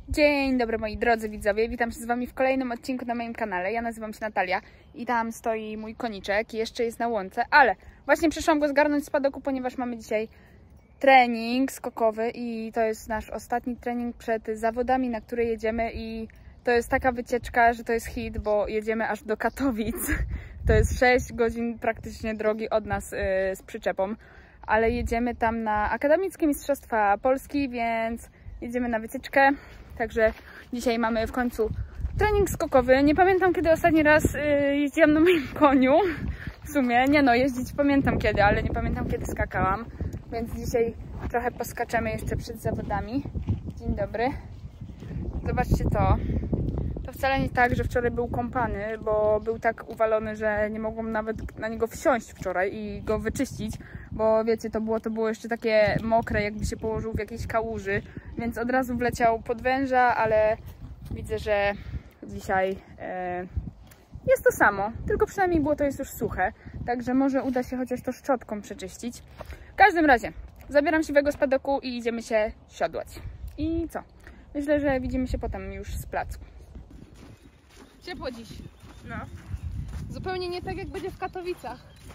Dzień dobry moi drodzy widzowie, witam się z wami w kolejnym odcinku na moim kanale. Ja nazywam się Natalia i tam stoi mój koniczek i jeszcze jest na łące, ale właśnie przyszłam go zgarnąć z padoku, ponieważ mamy dzisiaj trening skokowy i to jest nasz ostatni trening przed zawodami, na które jedziemy i to jest taka wycieczka, że to jest hit, bo jedziemy aż do Katowic. To jest 6 godzin praktycznie drogi od nas z przyczepą, ale jedziemy tam na Akademickie Mistrzostwa Polski, więc jedziemy na wycieczkę. Także dzisiaj mamy w końcu trening skokowy. Nie pamiętam kiedy ostatni raz jeździłam na moim koniu. W sumie, nie no, jeździć pamiętam kiedy, ale nie pamiętam kiedy skakałam. Więc dzisiaj trochę poskaczemy jeszcze przed zawodami. Dzień dobry. Zobaczcie to. To wcale nie tak, że wczoraj był kąpany, bo był tak uwalony, że nie mogłam nawet na niego wsiąść wczoraj i go wyczyścić, bo wiecie, to było jeszcze takie mokre, jakby się położył w jakiejś kałuży, więc od razu wleciał pod węża, ale widzę, że dzisiaj jest to samo, tylko przynajmniej błoto jest już suche, także może uda się chociaż to szczotką przeczyścić. W każdym razie, zabieram siwego z padoku i idziemy się siodłać. I co? Myślę, że widzimy się potem już z placu. Ciepło dziś. No. Zupełnie nie tak jak będzie w Katowicach.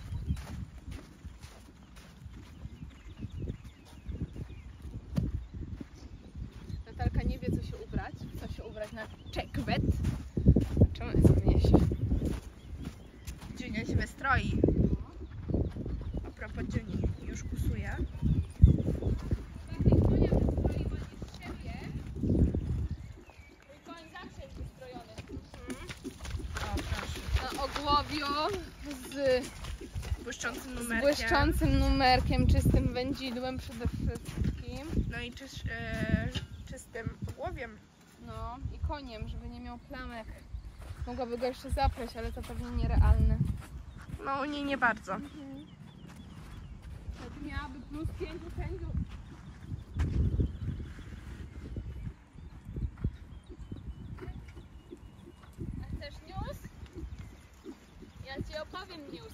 Natalka nie wie co się ubrać na checkbet. Zobaczymy co wniesie. Dziunia się wystroi. A propos Dziuni, już kusuje. Na ogłowiu z Błyszczącym błyszczącym numerkiem, czystym wędzidłem przede wszystkim. No i czystym ogłowiem. No i koniem, żeby nie miał plamek. Mogłaby go jeszcze zaprać, ale to pewnie nierealne. No nie bardzo. Miałaby plus 5 sędziów. A chcesz news? Ja ci opowiem news.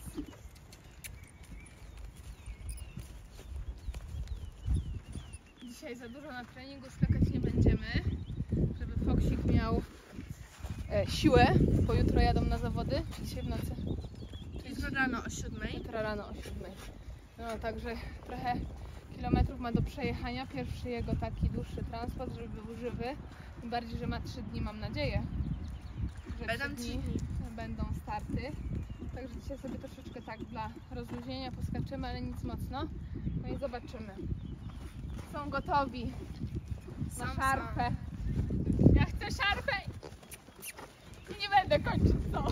Dzisiaj za dużo na treningu skakać nie będziemy, żeby Foksik miał siłę, bo jutro jadą na zawody, czy dzisiaj w nocy? Jutro rano o 7. Jutro rano o 7. No także trochę kilometrów ma do przejechania. Pierwszy jego taki dłuższy transport, żeby był żywy. Tym bardziej, że ma 3 dni, mam nadzieję. Że Będą 3 dni będą starty. Także dzisiaj sobie troszeczkę tak dla rozluźnienia poskaczymy, ale nic mocno. No i zobaczymy. Są gotowi na szarpę. Ja chcę szarpę i nie będę kończyć co.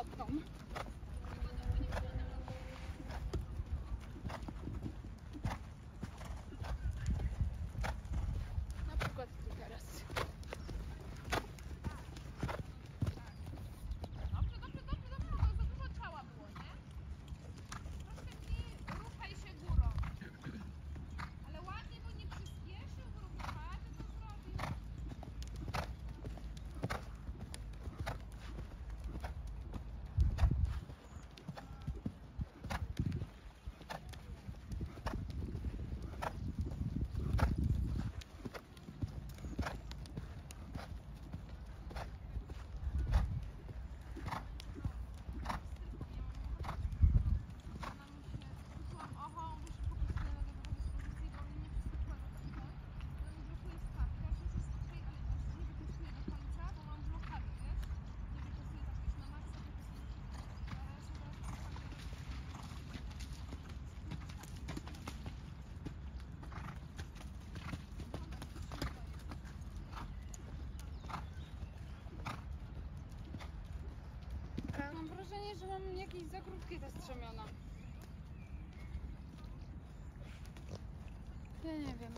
lotną. Na przykład tu teraz. Dobrze, bo za dużo ciała było, nie? Troszkę mniej ruchaj się górą. Ale ładnie, bo nie przyspieszył, bo równoważy to zrobił. Mam wrażenie, że mam jakieś za krótkie te strzemiona. Ja nie wiem.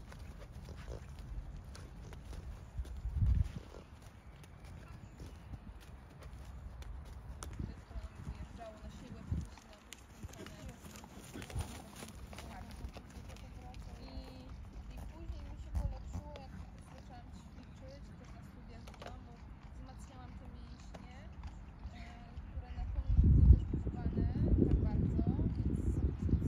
I później mi się polepszyło, jak zaczęłam ćwiczyć, też na studiach w domu, wzmacniałam te mięśnie, które na koniu nie były też używane tak bardzo, więc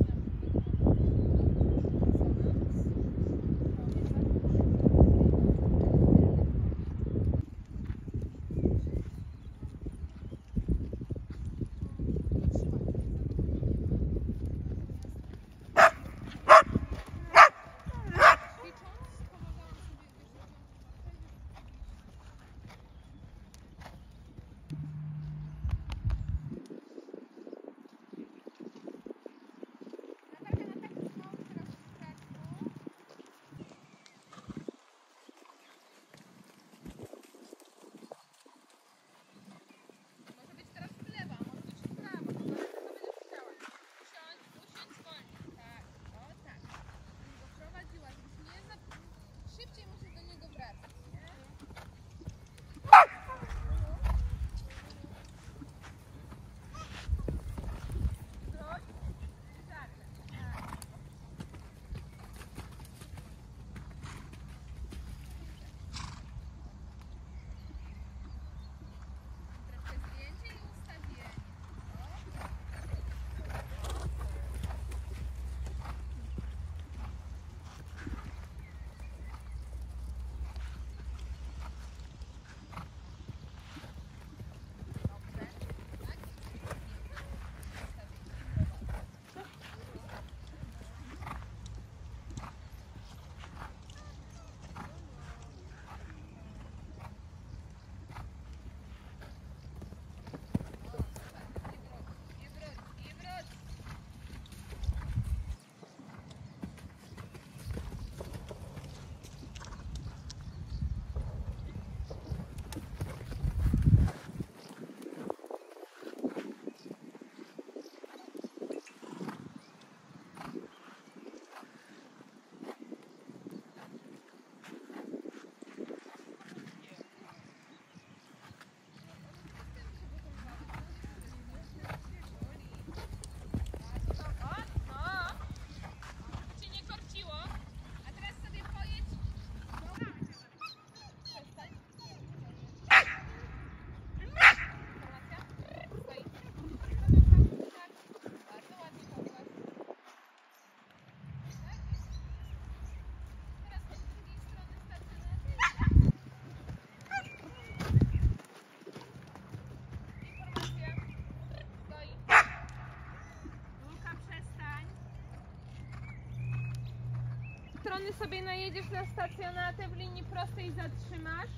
strony sobie najedziesz na stacjonatę, w linii prostej zatrzymasz,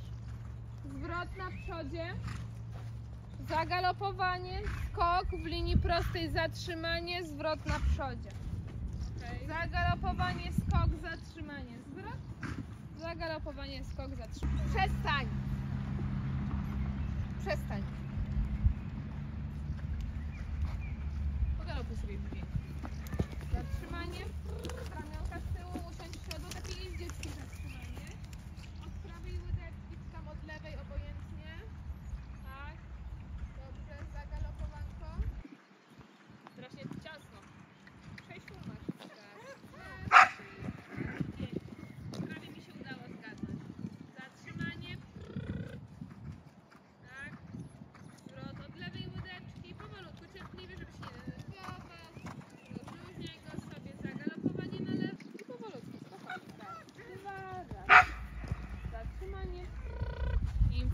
zwrot na przodzie, zagalopowanie, skok, w linii prostej zatrzymanie, zwrot na przodzie. Zagalopowanie, skok, zatrzymanie, zwrot, zagalopowanie, skok, zatrzymanie. Przestań! Przestań!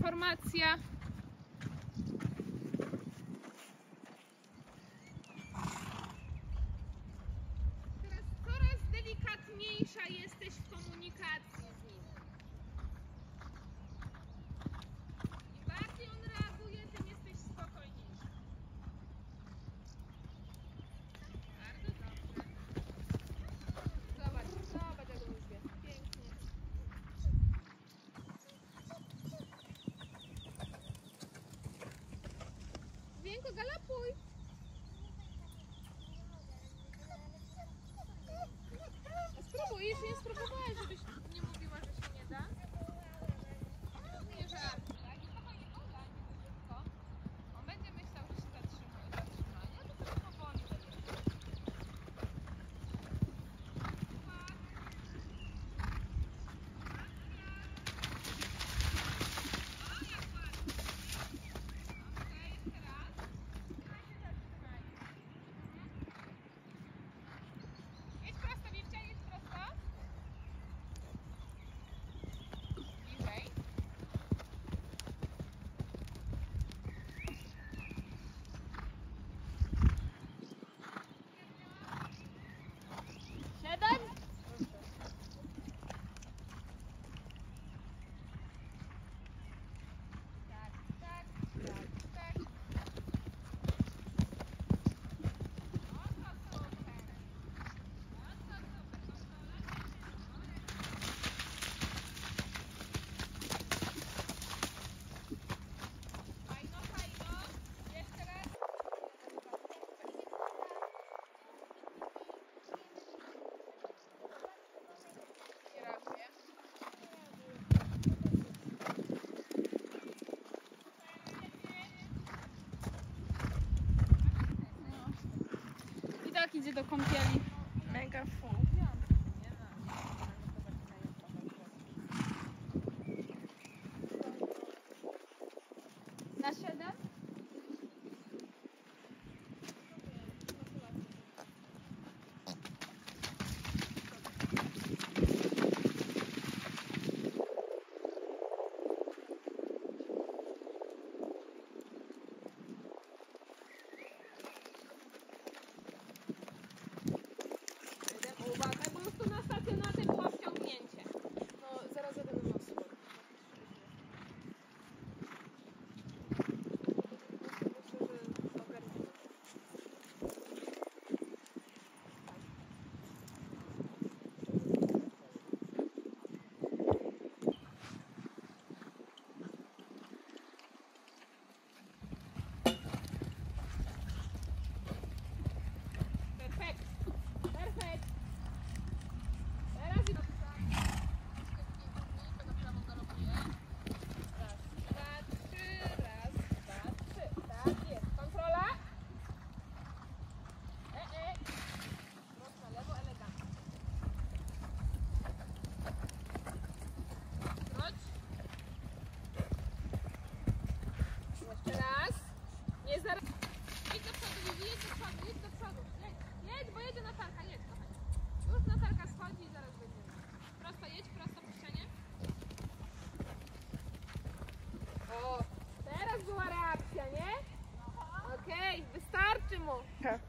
formacja. Teraz coraz delikatniejsza jesteś w komunikacji z nim. Im bardziej on reaguje, tym jesteś spokojniejsza. Bardzo dobrze. Zobacz jak on już wie. Pięknie. Wienko, galopuj! Spróbuj, jeszcze nie spróbowałaś, żebyś nie mówiła, że się nie da. Nie żart. Tak, i spokojnie, oddaj mi szybko. On będzie myślał, że się zatrzyma, nie? To tylko powoli będzie. Jedź prosto, Wipcia, jedź prosto. Bliżej. Siedem. Tak, tak, tak, tak. O, to super. Fajno, fajno. Jeszcze raz. Nie reaguje. I tak idzie do kąpieli. Mega full. Na 7? Uwaga, po prostu na stacjonarze było wciągnięcie. No, zaraz jadę na nos. Perfekt. Perfekt. Teraz i na prawo galopuje. Raz, dwa, trzy. Raz, dwa, trzy. Tak jest. Kontrola. Mocno lewo, elegancko. Wróć. Jeszcze raz. Nie zaraz. Jedź do przodu, Vivi, jedź do przodu, jedź do przodu. Jedź, bo jedzie Natalka, jedź kochanie. Już Natalka schodzi i zaraz będziemy. Prosto jedź, prosto po ścianie. O, teraz była reakcja, nie? Okej, wystarczy mu.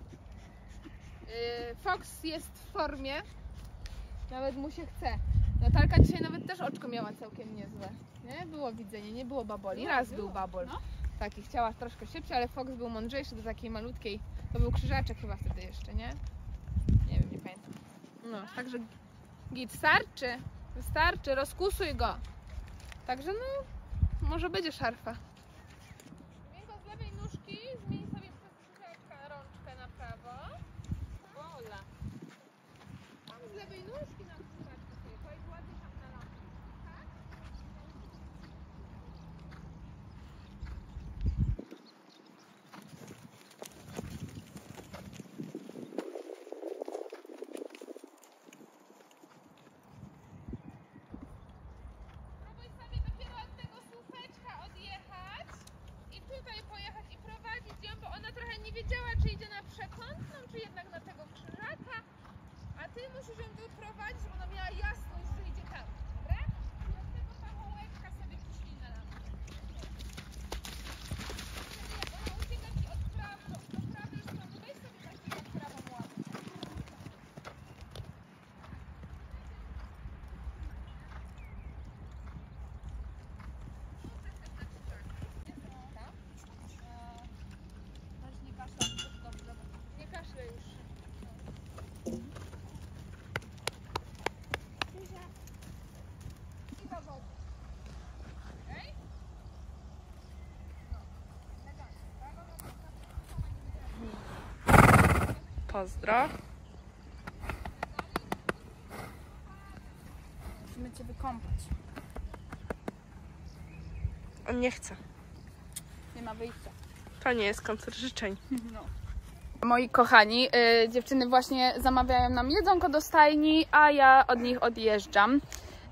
Fox jest w formie. Nawet mu się chce. Natalka dzisiaj nawet też oczko miała całkiem niezłe. Nie? Było widzenie, nie było baboli. Raz był babol. Taki chciała troszkę szybciej, ale Fox był mądrzejszy do takiej malutkiej. To był krzyżaczek chyba wtedy jeszcze, nie? Nie wiem, nie pamiętam. No, także git, starczy. Wystarczy, rozkusuj go. Także no, może będzie szarfa. Miękko z lewej nóżki, zmień sobie przez krzyżaczka rączkę na prawo. Ola. Tam z lewej nóżki na krzyżaczku sobie, pojedź ładnie tam na lampę. Tak? Wiedziała, czy idzie na przekątną, czy jednak na tego krzyżaka, a ty musisz ją doprowadzić, żeby ona miała jasność, że idzie tam, dobra? I od tego pachołeczka sobie przyślij na lampę. Pozdro. Musimy cię wykąpać. On nie chce. Nie ma wyjścia. To nie jest koncert życzeń. No. Moi kochani, dziewczyny właśnie zamawiają nam jedzonko do stajni, a ja od nich odjeżdżam.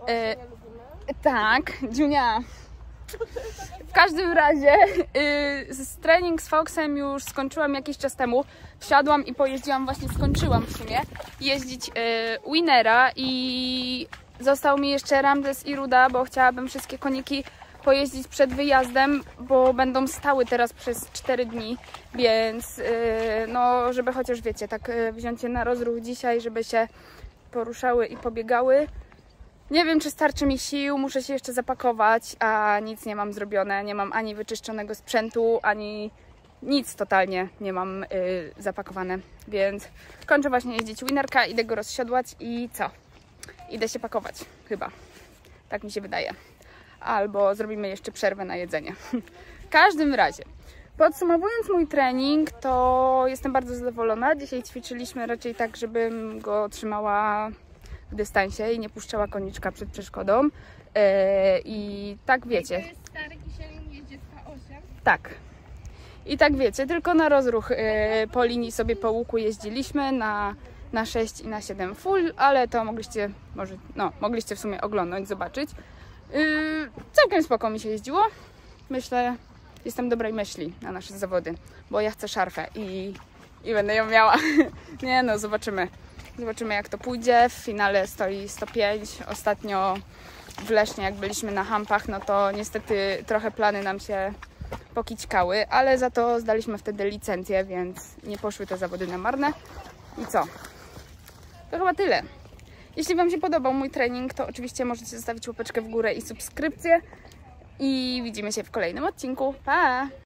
Tak, Dziunia. W każdym razie trening z Foxem już skończyłam jakiś czas temu. Wsiadłam i pojeździłam, właśnie skończyłam w sumie jeździć Winnera i został mi jeszcze Ramses i Ruda, bo chciałabym wszystkie koniki pojeździć przed wyjazdem, bo będą stały teraz przez 4 dni, więc no, żeby chociaż wiecie, tak wziąć je na rozruch dzisiaj, żeby się poruszały i pobiegały. Nie wiem, czy starczy mi sił, muszę się jeszcze zapakować, a nic nie mam zrobione, nie mam ani wyczyszczonego sprzętu, ani nic totalnie nie mam zapakowane, więc kończę właśnie jeździć Winnerka, idę go rozsiodłać i co? Idę się pakować, chyba, tak mi się wydaje. Albo zrobimy jeszcze przerwę na jedzenie. W każdym razie, podsumowując mój trening, to jestem bardzo zadowolona. Dzisiaj ćwiczyliśmy raczej tak, żebym go trzymała w dystansie i nie puszczała koniczka przed przeszkodą. I tak wiecie. To jest stary Kisielin jeździecka 8. Tak. I tak wiecie, tylko na rozruch po linii sobie po łuku jeździliśmy na 6 i na 7 full, ale to mogliście, mogliście w sumie oglądać, zobaczyć. Całkiem spoko mi się jeździło. Myślę, jestem dobrej myśli na nasze zawody, bo ja chcę szarfę i będę ją miała. Nie no, zobaczymy. Zobaczymy, jak to pójdzie. W finale stoi 105. Ostatnio w Lesznie, jak byliśmy na hampach, no to niestety trochę plany nam się pokićkały, ale za to zdaliśmy wtedy licencję, więc nie poszły te zawody na marne. I co? To chyba tyle. Jeśli Wam się podobał mój trening, to oczywiście możecie zostawić łapeczkę w górę i subskrypcję. I widzimy się w kolejnym odcinku. Pa!